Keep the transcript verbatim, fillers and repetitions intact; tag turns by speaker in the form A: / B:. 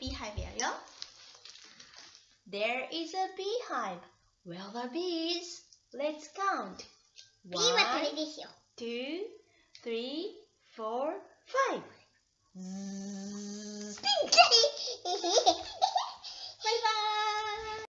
A: beehive예요. There is a beehive. Where are the bees? Let's count. One, two, three, four, five. Zzz.